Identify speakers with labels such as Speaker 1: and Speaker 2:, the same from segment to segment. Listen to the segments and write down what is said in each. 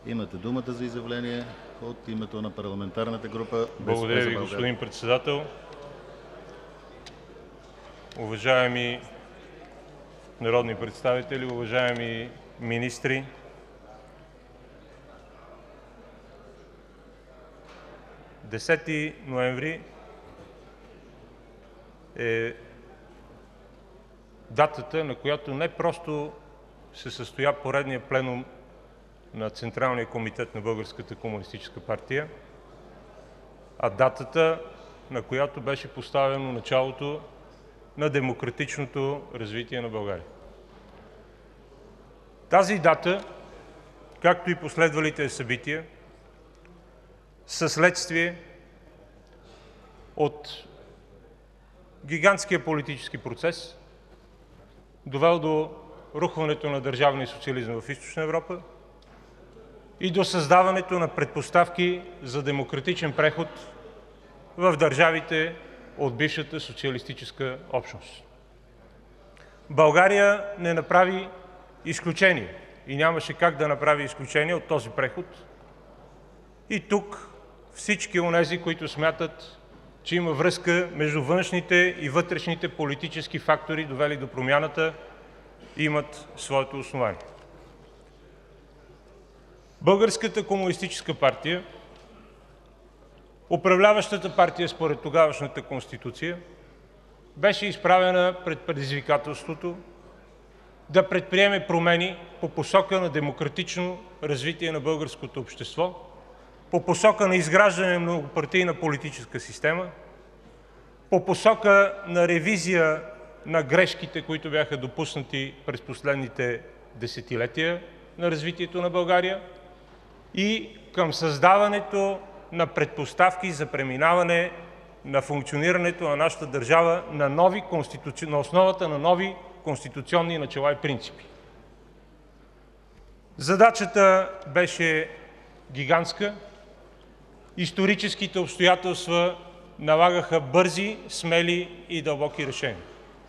Speaker 1: Имате думата за изявление от името на парламентарната група.
Speaker 2: Благодаря Ви, господин Председател. Уважаеми народни представители, уважаеми министри! Десети ноември е датата, на която не просто се състоя поредният пленум на Централния комитет на Българската комунистическа партия, а датата, на която беше поставено началото на демократичното развитие на България. Тази дата, както и последвалите събития, са следствие от гигантския политически процес, довел до рухването на държавния социализъм в Източна Европа и до създаването на предпоставки за демократичен преход в държавите от бившата социалистическа общност. България не направи изключение и нямаше как да направи изключение от този преход. И тук всички онези, които смятат, че има връзка между външните и вътрешните политически фактори, довели до промяната, имат своето основание. Българската комунистическа партия, управляващата партия според тогавашната Конституция, беше изправена пред предизвикателството да предприеме промени по посока на демократично развитие на българското общество, по посока на изграждане на многопартийна политическа система, по посока на ревизия на грешките, които бяха допуснати през последните десетилетия на развитието на България, и към създаването на предпоставки за преминаване на функционирането на нашата държава на основата на нови конституционни начала и принципи. Задачата беше гигантска. Историческите обстоятелства налагаха бързи, смели и дълбоки решения.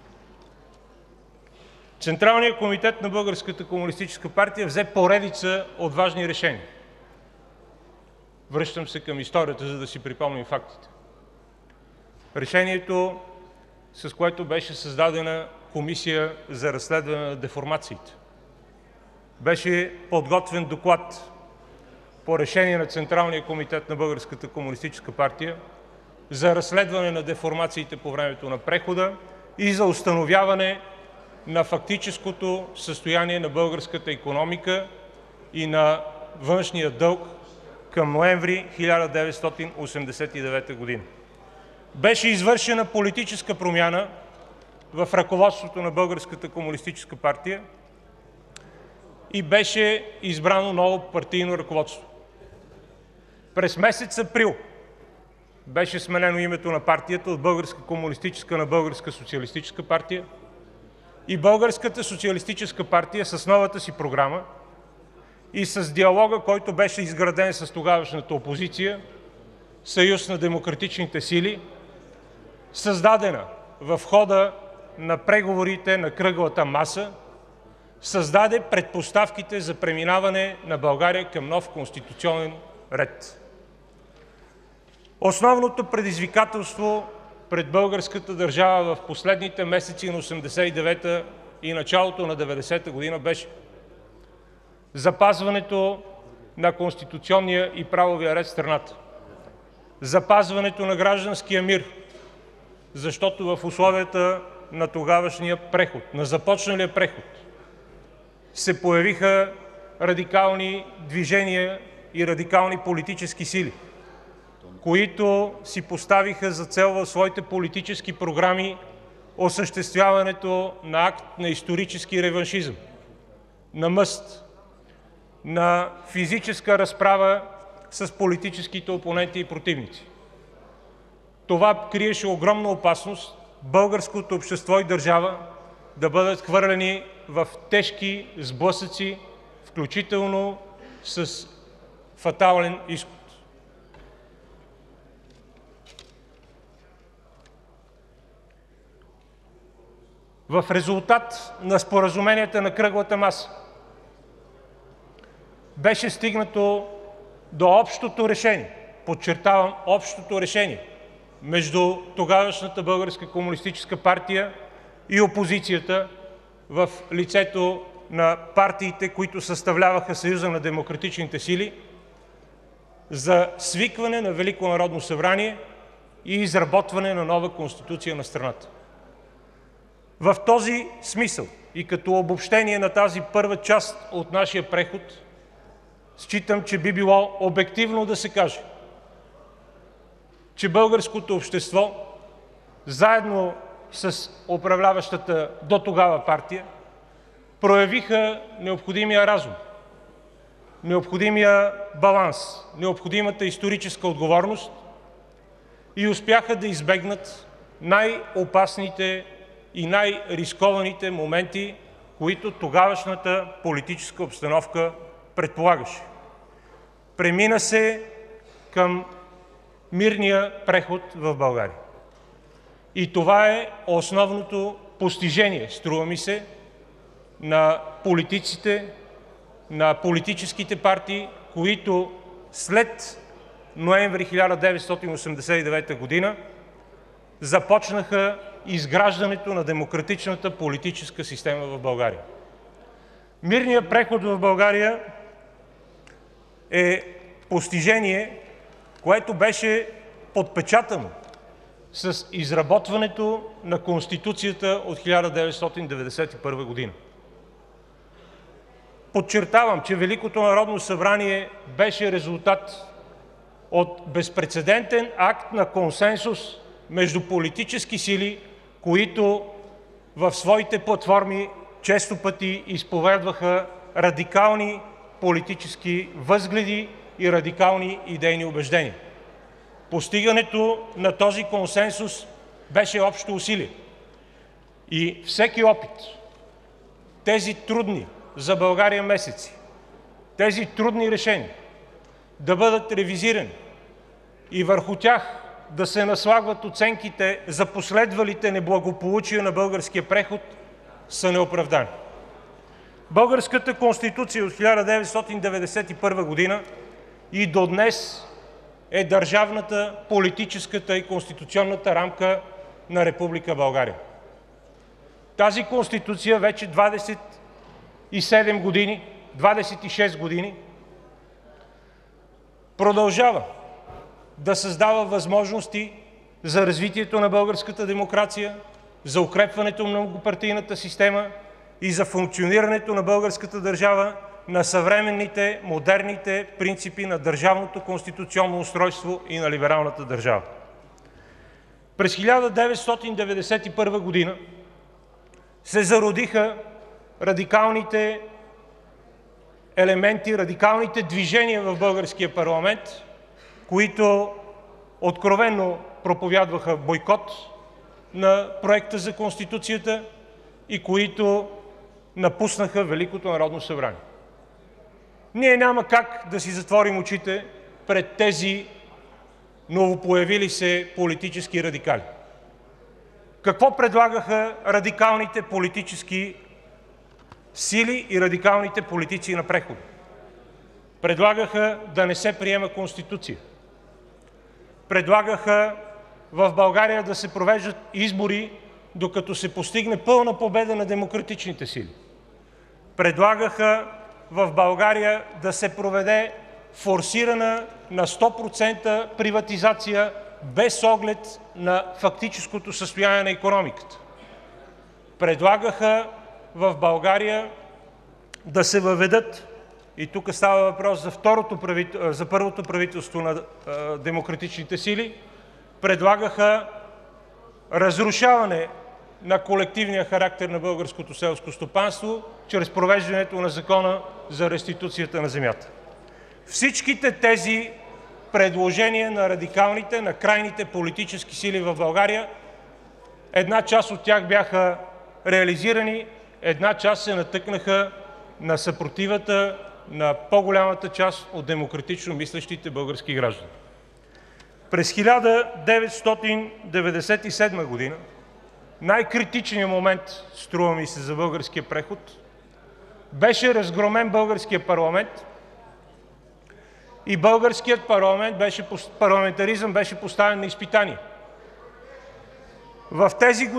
Speaker 2: Централният комитет на Българската комунистическа партия взе поредица от важни решения. Връщам се към историята, за да си припомним фактите. Решението, с което беше създадена комисия за разследване на деформациите. Беше подготвен доклад по решение на Централния комитет на Българската комунистическа партия за разследване на деформациите по времето на прехода и за установяване на фактическото състояние на българската икономика и на външния дълг към ноември 1989 година. Беше извършена политическа промяна в ръководството на Българската комунистическа партия и беше избрано ново партийно ръководство. През месец април беше сменено името на партията от Българска комунистическа на Българска социалистическа партия и Българската социалистическа партия с новата си програма и с диалога, който беше изграден с тогавашната опозиция, Съюз на демократичните сили, създадена в хода на преговорите на кръглата маса, създаде предпоставките за преминаване на България към нов конституционен ред. Основното предизвикателство пред българската държава в последните месеци на 89-та и началото на 90-та година беше запазването на конституционния и правовия ред в страната, запазването на гражданския мир, защото в условията на тогавашния преход, на започналия преход, се появиха радикални движения и радикални политически сили, които си поставиха за цел в своите политически програми осъществяването на акт на исторически реваншизъм, на мъст, на физическа разправа с политическите опоненти и противници. Това криеше огромна опасност българското общество и държава да бъдат хвърлени в тежки сблъсъци, включително с фатален изход. В резултат на споразуменията на кръглата маса беше стигнато до общото решение, подчертавам, общото решение между тогавашната Българска комунистическа партия и опозицията в лицето на партиите, които съставляваха Съюза на демократичните сили, за свикване на Велико народно събрание и изработване на нова конституция на страната. В този смисъл и като обобщение на тази първа част от нашия преход, считам, че би било обективно да се каже, че българското общество, заедно с управляващата дотогава партия, проявиха необходимия разум, необходимия баланс, необходимата историческа отговорност и успяха да избегнат най-опасните и най-рискованите моменти, които тогавашната политическа обстановка предполагаше. Премина се към мирния преход в България. И това е основното постижение, струва ми се, на политиците, на политическите партии, които след ноември 1989 г. започнаха изграждането на демократичната политическа система в България. Мирният преход в България е постижение, което беше подпечатано с изработването на Конституцията от 1991 година. Подчертавам, че Великото народно събрание беше резултат от безпрецедентен акт на консенсус между политически сили, които в своите платформи често пъти изповядваха радикални политически възгледи и радикални идейни убеждения. Постигането на този консенсус беше общо усилие. И всеки опит тези трудни за България месеци, тези трудни решения да бъдат ревизирани и върху тях да се наслагват оценките за последвалите неблагополучия на българския преход, са неоправдани. Българската Конституция от 1991 г. и до днес е държавната, политическата и конституционната рамка на Република България. Тази Конституция вече 27 години, 26 години продължава да създава възможности за развитието на българската демокрация, за укрепването на многопартийната система и за функционирането на българската държава на съвременните, модерните принципи на държавното конституционно устройство и на либералната държава. През 1991 г. се зародиха радикалните елементи, радикалните движения в българския парламент, които откровено проповядваха бойкот на проекта за Конституцията и които напуснаха Великото народно събрание. Ние няма как да си затворим очите пред тези новопоявили се политически радикали. Какво предлагаха радикалните политически сили и радикалните политици на прехода? Предлагаха да не се приема Конституция. Предлагаха в България да се провеждат избори, докато се постигне пълна победа на демократичните сили. Предлагаха в България да се проведе форсирана на 100% приватизация без оглед на фактическото състояние на икономиката. Предлагаха в България да се въведат, и тук става въпрос за първото правителство на демократичните сили, предлагаха разрушаване на колективния характер на българското селско стопанство чрез провеждането на Закона за реституцията на земята. Всичките тези предложения на радикалните, на крайните политически сили в България, една част от тях бяха реализирани, една част се натъкнаха на съпротивата на по-голямата част от демократично мислещите български граждани. През 1997 година, най-критичният момент, струва ми се, за българския преход, беше разгромен българския парламент и българският парламентаризъм беше поставен на изпитание. В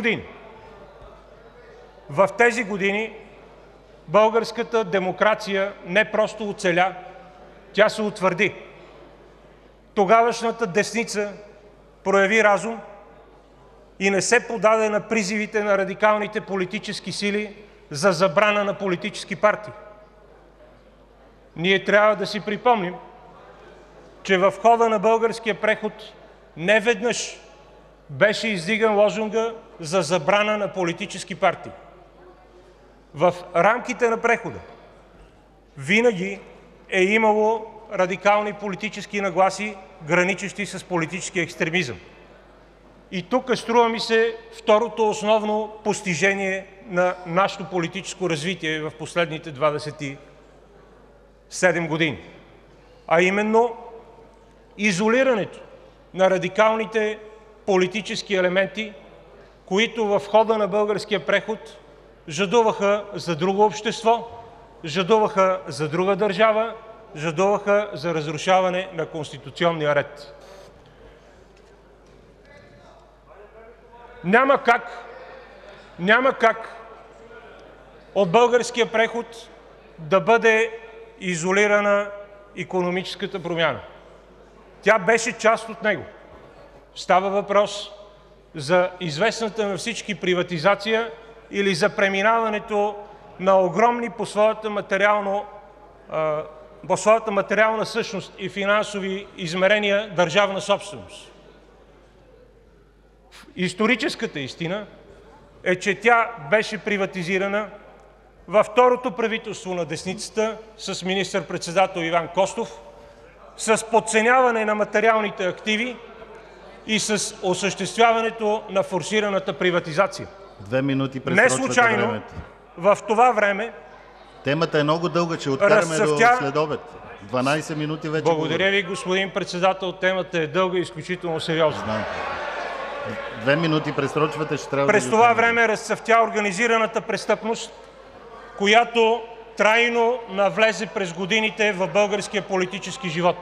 Speaker 2: тези години българската демокрация не просто оцеля, тя се утвърди. Тогавашната десница прояви разум и не се подаде на призивите на радикалните политически сили за забрана на политически партии. Ние трябва да си припомним, че в хода на българския преход неведнъж беше издиган лозунга за забрана на политически партии. В рамките на прехода винаги е имало радикални политически нагласи, граничещи с политически екстремизъм. И тук, струва ми се, второто основно постижение на нашето политическо развитие в последните 27 години, а именно изолирането на радикалните политически елементи, които в хода на българския преход жадуваха за друго общество, жадуваха за друга държава, жадуваха за разрушаване на конституционния ред. Няма как от българския преход да бъде изолирана икономическата промяна. Тя беше част от него. Става въпрос за известната на всички приватизация или за преминаването на огромни по своята материална същност и финансови измерения държавна собственост. Историческата истина е, че тя беше приватизирана във второто правителство на десницата с министър-председател Иван Костов, с подценяване на материалните активи и с осъществяването на форсираната приватизация.
Speaker 1: 2 минути пресрочвате времето.
Speaker 2: В това време
Speaker 1: темата е много дълга, че откараме до следобед. 12 минути вече.
Speaker 2: Благодаря ви, господин председател. Темата е дълга и изключително сериозна.
Speaker 1: Знам. 2 минути пресрочвате, ще трябва
Speaker 2: През това време разцъфтя организираната престъпност, която трайно навлезе през годините в българския политически живот.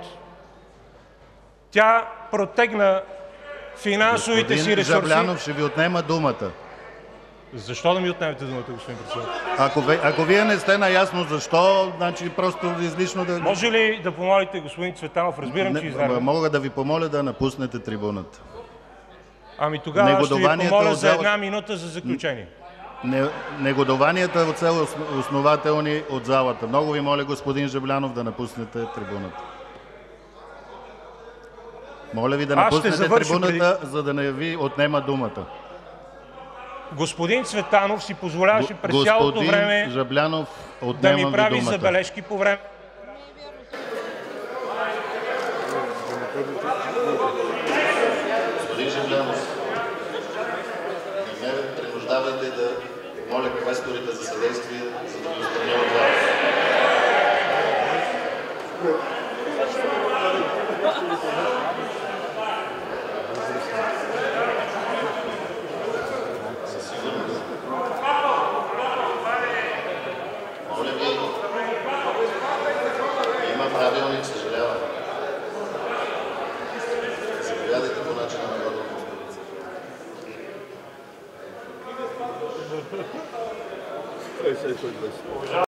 Speaker 2: Тя протегна финансовите си ресурси.
Speaker 1: Господин Жаблянов, ще ви отнема думата.
Speaker 2: Защо да ми отнемете думата, господин председател?
Speaker 1: Ако вие не сте наясно защо, значи просто излишно да...
Speaker 2: Може ли да помолите господин Цветанов? Разбирам, че изнервям.
Speaker 1: Мога да ви помоля да напуснете трибуната.
Speaker 2: Ами тогава ще ви помоля за 1 минута за заключение.
Speaker 1: Негодованията са основателни от залата. Много ви моля, господин Жаблянов, да напуснете трибуната. Моля ви да напуснете трибуната, за да не ви отнема думата.
Speaker 2: Господин Цветанов си позволяваше през цялото време
Speaker 1: Жаблянов,
Speaker 2: да ми прави забележки по време.
Speaker 1: Господин Жаблянов, не ме принуждавайте да моля квесторите за съдействие, за да ви отстраня от вас. Моля ви, има правилник, съжалявам. Заповядайте по начина на водене.